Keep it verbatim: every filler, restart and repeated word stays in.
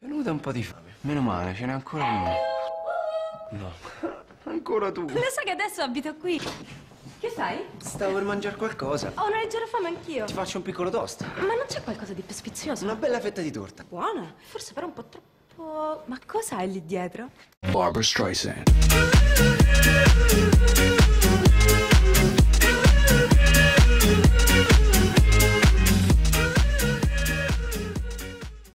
venuta un po' di fame. Meno male, ce n'è ancora uno. No. Ancora tu. Lo sai che adesso abito qui. Che fai? Stavo per mangiare qualcosa. Ho una leggera fame anch'io. Ti faccio un piccolo toast. Ma non c'è qualcosa di più sfizioso? Una bella fetta di torta. Buona. Forse però un po' troppo... Ma cosa hai lì dietro? Barbra Streisand.